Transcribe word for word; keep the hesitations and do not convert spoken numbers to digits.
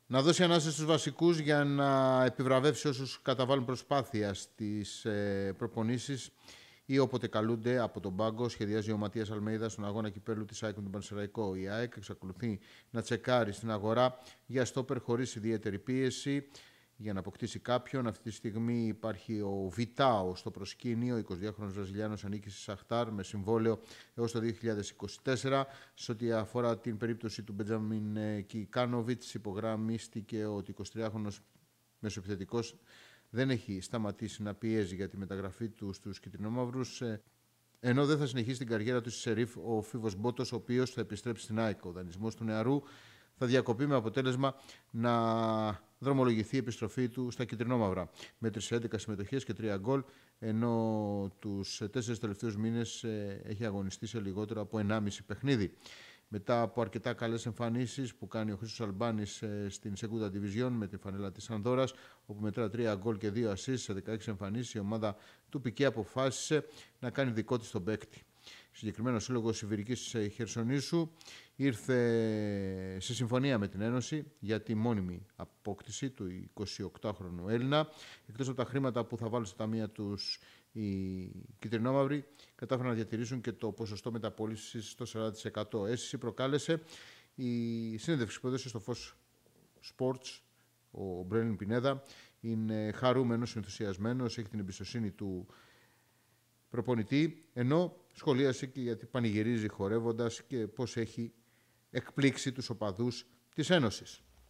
Να δώσει ανάσα στους βασικούς για να επιβραβεύσει όσους καταβάλουν προσπάθεια στις ε, προπονήσεις ή όποτε καλούνται από τον πάγκο. Σχεδιάζει ο Ματίας Αλμέιδα στον αγώνα κυπέλου της ΑΕΚ με τον Πανσεραϊκό. Η ΑΕΚ εξακολουθεί να τσεκάρει στην αγορά για στόπερ χωρίς ιδιαίτερη πίεση για να αποκτήσει κάποιον. Αυτή τη στιγμή υπάρχει ο Βιτάο στο προσκήνιο. Ο εικοσιδυάχρονος Βραζιλιάνος ανήκει στη Σαχτάρ με συμβόλαιο έως το δύο χιλιάδες είκοσι τέσσερα. Σε ό,τι αφορά την περίπτωση του Μπεντζάμιν Κικάνοβιτς, υπογραμμίστηκε ότι ο εικοσιτριάχρονος μεσοεπιθετικός δεν έχει σταματήσει να πιέζει για τη μεταγραφή του στους κυτρινόμαυρους, ενώ δεν θα συνεχίσει την καριέρα του στη Σερίφ ο Φίβος Μπότος, ο οποίος θα επιστρέψει στην ΑΕΚ. Ο δανεισμός του νεαρού θα διακοπεί με αποτέλεσμα να δρομολογηθεί η επιστροφή του στα κυτρινόμαυρα. Με τρεις έντεκα συμμετοχές και τρία γκολ, ενώ τους τέσσερις τελευταίους μήνες έχει αγωνιστεί σε λιγότερο από ενάμιση παιχνίδι. Μετά από αρκετά καλές εμφανίσεις που κάνει ο Χρήστος Αλμπάνης στην Segunda Division με τη φανέλα της Ανδόρας, όπου μετρά τρία γκολ και δύο ασίστ σε δεκαέξι εμφανίσεις, η ομάδα του Πικέ αποφάσισε να κάνει δικό της τον παίκτη. Συγκεκριμένο σύλλογο Ιβηρικής Χερσονήσου ήρθε σε συμφωνία με την Ένωση για τη μόνιμη απόκτηση του εικοσιοκτάχρονου Έλληνα. Εκτός από τα χρήματα που θα βάλουν στα ταμεία τους οι κυτρινόμαυροι, κατάφεραν να διατηρήσουν και το ποσοστό μεταπώλησης στο σαράντα τοις εκατό. Αίσθηση προκάλεσε η συνέντευξη που έδωσε στο Φως Sports ο Μπρέλιν Πινέδα. Είναι χαρούμενος, ενθουσιασμένος, έχει την εμπιστοσύνη του προπονητή, ενώ σχολίασε και γιατί πανηγυρίζει χορεύοντας και πώς έχει εκπλήξει τους οπαδούς της Ένωσης.